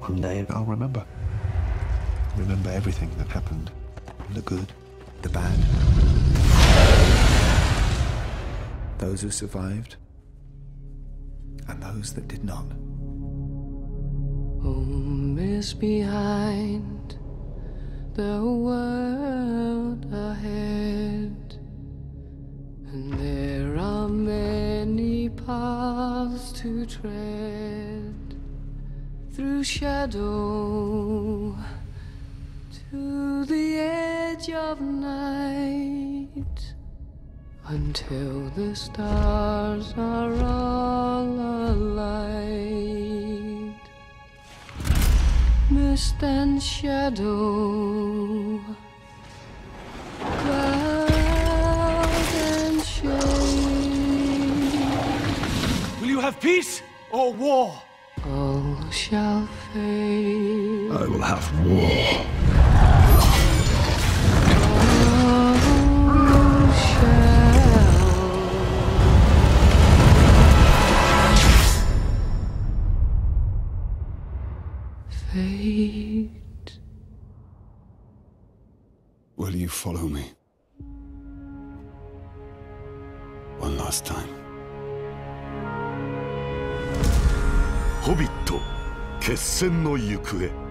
One day I'll remember. Remember everything that happened. The good, the bad. Those who survived, and those that did not. Home is behind, the world ahead, and there are many paths to tread, through shadow to the edge of night, until the stars are all alight. Mist and shadow, cloud and shade. Will you have peace or war? All shall fade. I will have war. All shall fade. Will you follow me? One last time. ホビット決戦の行方。